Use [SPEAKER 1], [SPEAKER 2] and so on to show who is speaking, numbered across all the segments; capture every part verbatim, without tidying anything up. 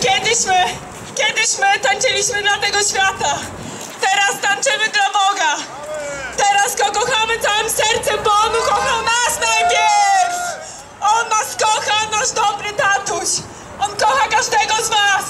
[SPEAKER 1] Kiedyś my, kiedyś my tańczyliśmy dla tego świata. Teraz tańczymy dla Boga. Teraz Go kochamy całym sercem, bo On ukochał nas najpierw. On nas kocha, nasz dobry tatuś. On kocha każdego z was.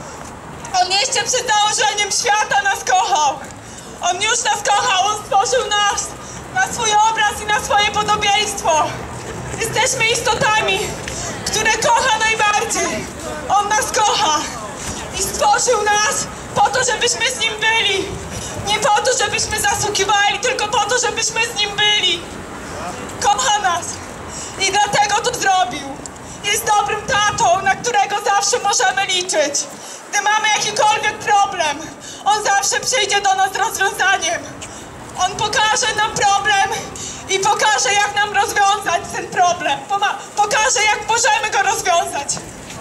[SPEAKER 1] On jeszcze przed założeniem świata nas kochał. On już nas kochał, On stworzył nas na swój obraz i na swoje podobieństwo. Jesteśmy istotami, które kocha najbardziej. On nas kocha i stworzył nas po to, żebyśmy z Nim byli. Nie po to, żebyśmy zasługiwali, tylko po to, żebyśmy z Nim byli. Kocha nas i dlatego to zrobił. Jest dobrym tatą, na którego zawsze możemy liczyć. Gdy mamy jakikolwiek problem, On zawsze przyjdzie do nas z rozwiązaniem. On pokaże nam problem i pokaże, jak nam rozwiązać ten problem. Pokaże, jak możemy go rozwiązać.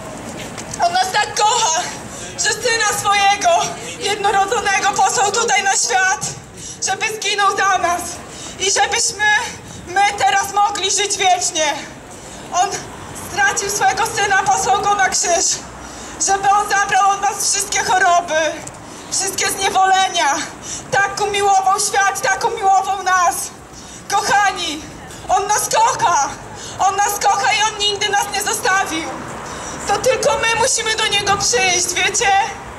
[SPEAKER 1] On nas tak kocha, że Syna swojego jednorodzonego posłał tutaj na świat, żeby zginął za nas i żebyśmy my teraz mogli żyć wiecznie. On stracił swojego Syna, posłał Go na krzyż, żeby On zabrał od nas wszystkie choroby, wszystkie zniewolenia. Tak umiłował świat, tak umiłował nas. Kochani, On nas kocha. On nas kocha i On nigdy nas nie zostawił. To tylko my musimy do Niego przyjść, wiecie?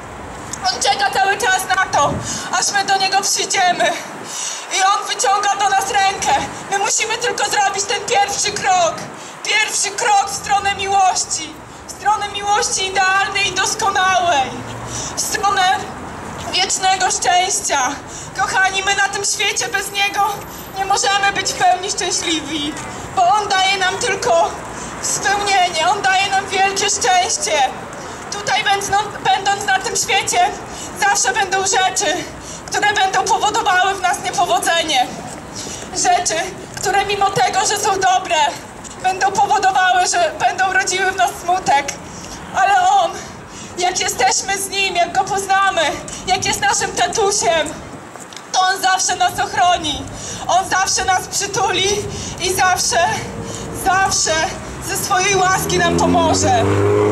[SPEAKER 1] On czeka cały czas na to, aż my do Niego przyjdziemy. I On wyciąga do nas rękę. My musimy tylko zrobić ten pierwszy krok. Pierwszy krok w stronę miłości. W stronę miłości idealnej i doskonałej. W stronę wiecznego szczęścia. Kochani, my na tym świecie bez Niego nie możemy być w pełni szczęśliwi. Bo On daje nam tylko spełnienie. On daje nam wielkie szczęście. Tutaj będąc na tym świecie zawsze będą rzeczy, które będą powodowały w nas niepowodzenie. Rzeczy, które mimo tego, że są dobre, będą powodowały, że będą rodziły w nas smutek. Ale On, jak jesteśmy z Nim, jak Go poznamy, jak jest naszym tatusiem, to On zawsze nas ochroni. On zawsze nas przytuli i zawsze, zawsze ze swojej łaski nam pomoże.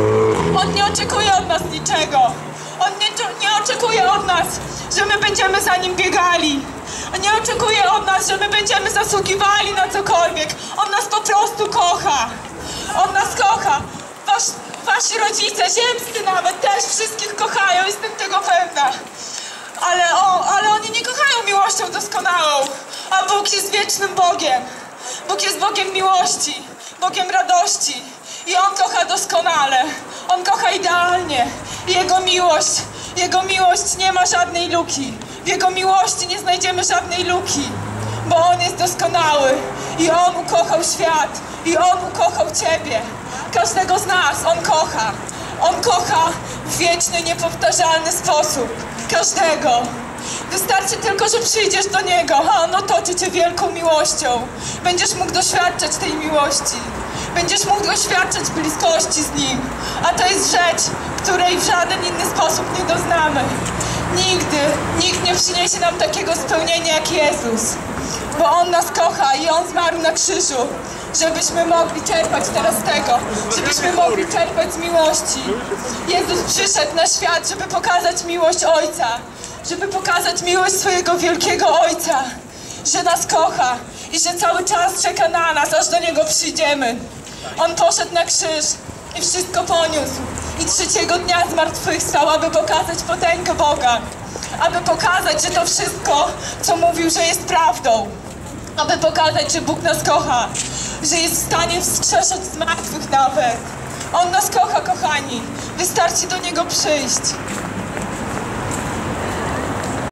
[SPEAKER 1] On nie oczekuje od nas niczego. On nie, nie oczekuje od nas, że my będziemy za Nim biegali. On nie oczekuje od nas, że my będziemy zasługiwali na cokolwiek. On nas po prostu kocha. On nas kocha. Was, wasi rodzice, ziemscy nawet, też wszystkich kochają, jestem tego pewna. Ale, o, ale oni nie kochają miłością doskonałą. A Bóg jest wiecznym Bogiem. Bóg jest Bogiem miłości, Bogiem radości. I On kocha doskonale. On kocha idealnie. I Jego miłość, Jego miłość nie ma żadnej luki. W Jego miłości nie znajdziemy żadnej luki. Bo On jest doskonały. I On ukochał świat. I On ukochał Ciebie. Każdego z nas On kocha. On kocha w wieczny, niepowtarzalny sposób. Każdego. Wystarczy tylko, że przyjdziesz do Niego, a On otoczy Cię wielką miłością. Będziesz mógł doświadczać tej miłości. Będziesz mógł doświadczać bliskości z Nim. A to jest rzecz, której w żaden inny sposób nie doznamy. Nigdy, nikt nie przyniesie nam takiego spełnienia jak Jezus. Bo On nas kocha i On zmarł na krzyżu, żebyśmy mogli czerpać teraz tego, żebyśmy mogli czerpać z miłości. Jezus przyszedł na świat, żeby pokazać miłość Ojca, żeby pokazać miłość swojego wielkiego Ojca, że nas kocha i że cały czas czeka na nas, aż do Niego przyjdziemy. On poszedł na krzyż i wszystko poniósł. I trzeciego dnia zmartwychwstał, aby pokazać potęgę Boga. Aby pokazać, że to wszystko, co mówił, że jest prawdą. Aby pokazać, że Bóg nas kocha. Że jest w stanie wskrzeszać z martwych nawet. On nas kocha, kochani. Wystarczy do Niego przyjść.